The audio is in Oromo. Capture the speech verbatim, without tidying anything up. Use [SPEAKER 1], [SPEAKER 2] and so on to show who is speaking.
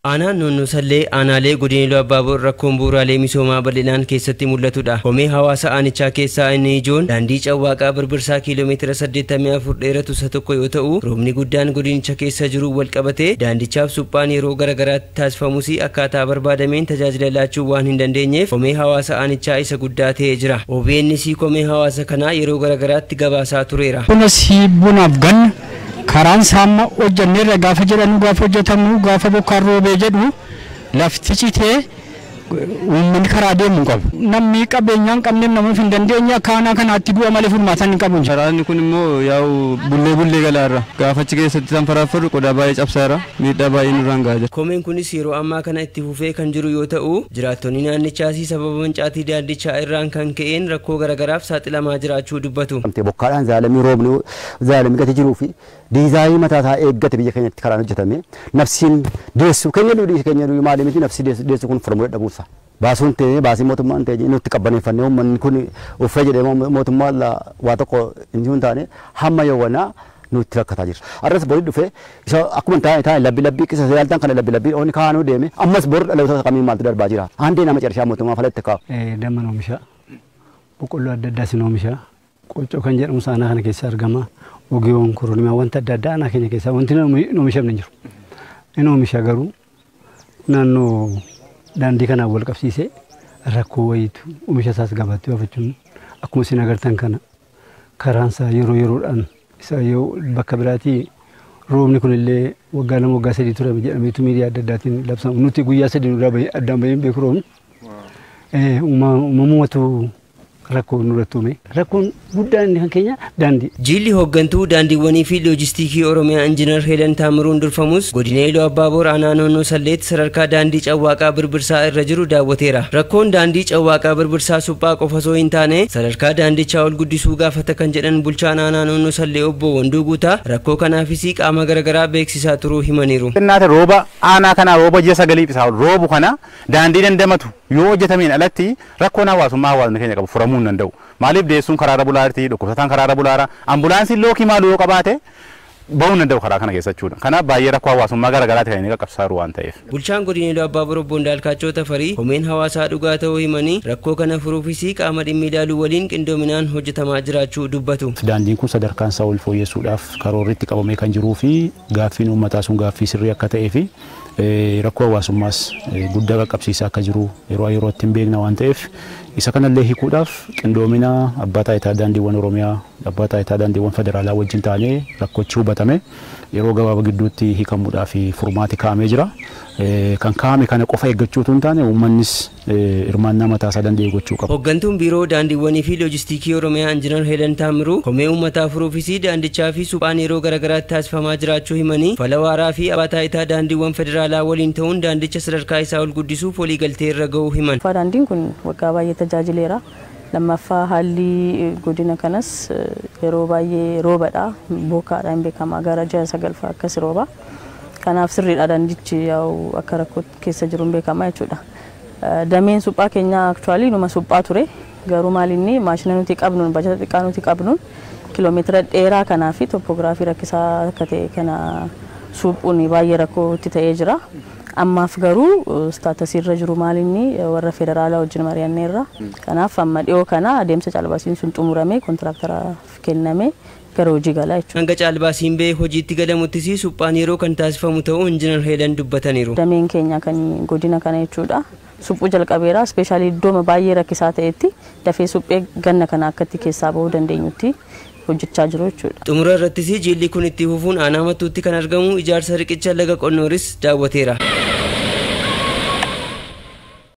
[SPEAKER 1] Aanaan Noonnoo Sallee aanaalee godina Iluu Abbaaboor rakkoon bu'uuraalee misoomaa bal'inaan keessatti mul'atudha. Komee hawaasa aanichaa keessaa inni ijoon daandii Cawwaaqaa Birbirsaa kiiloomeetira saddeettamii afur dheeratu isa tokko yoo ta'u, roobni guddaan godinicha keessa jiru wal qabatee daandichaaf suphaan yeroo garagaraatti taasifamus akkaataa barbaadameen tajaajila laachuu waan hin dandeenyeef komee hawaasa aanichaa isa guddaa ta'ee jira. O B N C komee hawaasa kanaa yeroo garagaraatti gabaasaa tureera.
[SPEAKER 2] Kunis bunaaf ganna karaan saamma hojjanneerra gaafa jedhanu gaafa hojjetamu gaafa bokkaan roobee jedhu lafti citee uummanni karaa deemu qabu. Namni qabeenyaan qabneef namuuf hin dandeenye akkaanaa kanaatti du'a malee furmaatan hin qabu.
[SPEAKER 3] Karaanni kun immoo yaa'u bullee bullee galaarra gaafa achi keessatti kan faraaffaru qodaa baay'ee cabsaara miidhaa baay'ee nurraan gahaa jira.
[SPEAKER 1] Komeen kunis yeroo ammaa kana itti fufee kan jiru yoo ta'u, jiraattonni naannichaas sababa mancaatii daandichaa irraan kan ka'een rakkoo garagaraaf saaxilamaa jiraachuu dubbatu.
[SPEAKER 4] Bokkaadhaan zaalamii roobni zaalamii gati jiruu fi diizaayii mataa isaa eeggate biyya keenyatti karaan hojjetame nafsiin deessu keenya nuyi keenya nuyi maali miti nafsi deessu kun formulee dhabuusa. Baasuun ta'ee baasii mootummaan ta'ee nutti qabbaneeffannee uummanni kun uffee jedhee mootummaan waa tokko hin taane hamma yawwanaa nutti rakkataa jira. Arras borii dhufee isa akkuma taa'e taa'e labbi labbii qisa yaaltaan kana labbi labbii ooni kaanuu deeme ammas bor dhaloota kamii maaltu darbaa jira. Handee nama carshaa mootummaa falatti kaa'u.
[SPEAKER 2] Damma oomisha boqqolloo adda addaa sin oomisha qoccoo kan jedhamu saanaa kana keessa argama. Ogeewwan kurulimaa wanta adda addaa aanaa keenya keessaa wanti hin oomishamne jiru. Inni oomisha garuu naannoo daandii kanaan wal qabsiisee rakkoo wayiitu oomisha isaas gabaatti baafachuun akkuma isin agartan kana karaan isaa yeroo yeroodhaan isa yoo bakka biraatii roobni kunillee waggaa lama waggaa sadii ture jedhameetu miidiyaa adda addaatiin labsamu. Nuti guyyaa sadii nurraa addaan baheen beeku roobni uumamumatu rakkoo nurrattuume rakkoon guddaan inni kan keenya daandii.
[SPEAKER 1] Jilli hooggantuu daandiiwwanii fi loojistiikii Oromiyaa Injiinar Heelan Taamiruun durfamus godina Iluu Abbaaboor aanaa Noonnoo Salleetti sadarkaa daandii Cawwaaqaa Birbirsaa irra jiru daawwateera. Rakkoon daandii Cawwaaqaa Birbirsaa suphaa qofa osoo hin taane sadarkaa daandichaa ol guddisuu gaafata kan jedhan bulchaan aanaa Noonnoo Sallee obbo Wanduu Guutaa rakkoo kanaafis qaama garagaraa beeksisaa turuu himaniiru.
[SPEAKER 5] Naata rooba aanaa kana rooba ji'a sagaliif isaa roobu kana daandii dandamatu yoo hojjetameen alatti rakkoon hawaasummaa hawaasni keenya qabu furamuu hin danda'u. Maaliif deessuun karaara bulaarti dhukkubsataan karaara bulaara ambulaansiin lookii maaluu yoo qabaate bahuu hin danda'u karaa kana keessa jechuudha. Kanaaf baay'ee rakkoo hawaasummaa garagaraati kan inni qaqqabsaaru waan ta'eef.
[SPEAKER 1] Bulchaan godina Iluu Abbaaboor obbo Ndaalkaachoo Tafarii komeen hawaasaa dhugaa ta'uu himanii rakkoo kana furuufis qaama dhimmi ilaaluu waliin qindoominaan hojjetamaa jiraachuu dubbatu.
[SPEAKER 6] Daandiin kun sadarkaan isaa ol fooyyessuudhaaf karoorri itti qabamee kan jiruu fi gaaffiin uummataa sun gaaffii sirrii akka ta'ee fi rakkoo hawaasummaas guddaa qaqqabsiisaa akka jiru yeroo yerootti hin beekna waan ta'eef isa kanallee hiikuudhaaf qindoomina abbaa taayitaa daandiiwwan Oromiyaa abbaa taayitaa daandiiwwan federaalaa wajjin taanee rakkoochi hubatame yeroo gabaabaa gidduutti hiikamuudhaaf furmaati kaa'amee jira. Kan kaa'ame kana qofa eeggachuutu hin taane uummannis hirmaannaa mataa isaa danda'e gochuu qaba.
[SPEAKER 1] Hooggantuun biiroo daandiiwwanii fi loojistiikii Oromiyaa Injiinar Heelan Taamiruu komee uummataa furuufis daandichaa fi suphaan yeroo garagaraatti taasifamaa jiraachuu himanii fala waaraa fi abbaa taayitaa daandiiwwan federaalaa waliin ta'uun daandicha sadarkaa isaa ol guddisuuf waliigaltee irra ga'uu himan.
[SPEAKER 7] Daandiin kun waggaa baay'ee tajaajileera. Lammaffaa haalli godina kanas yeroo baay'ee roobadha. Bokkaadhaan beekama gara ja'a sagalfaa akkas rooba. Kanaaf sirriidha daandichi yaa'u akka rakkoo keessa jiru beekama jechuudha. Dameen suphaa keenya aktuaalii numa suphaa ture. Garuu maalinni maashina nuti qabnuun bajata xiqqaa nuti qabnuun kiiloomeetira dheeraa kanaa fi tooppoogiraafii rakkisaa akka ta'e kana suphuun baay'ee rakkootti ta'ee jira. Ammaaf garuu staatasii irra jiru maalinni warra federaalaa wajjin mari'anneerra. Kanaaf amma dhiyoo kana adeemsa caalbaasiin sun xumuramee kontiraaktaraaf kennamee gara hojii galaa jechuudha.
[SPEAKER 1] Hanga caalbaasiin bee hojiitti galamuttis suphaan yeroo kan taasifamu ta'uu Injiinar Heelan dubbataniiru.
[SPEAKER 7] Dameen keenya kan godina kana jechuudha. Suphuu jalqabeera ispeeshaalii iddooma baay'ee rakkisaa ta'etti dafee suphee ganna kana akkatti keessaa bahuu dandeenyutti hojjechaa jiru jechuudha.
[SPEAKER 1] Xumura irrattis jilli kun itti fufuun aanaa mattuutti kan argamu ijaarsa riqicha laga Qonnooris daawwateera.